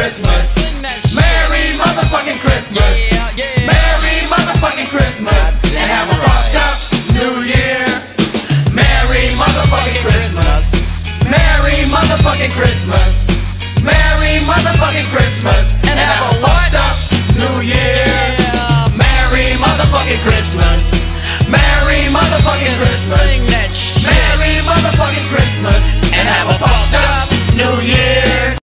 Christmas. Sing that shit. Merry motherfucking Christmas. Yeah, yeah. Merry motherfucking Christmas. And have a fucked up New Year. Merry motherfucking Christmas. Merry motherfucking Christmas. Merry motherfucking Christmas. And have a fucked up New Year. Merry motherfucking Christmas. Merry motherfucking Christmas.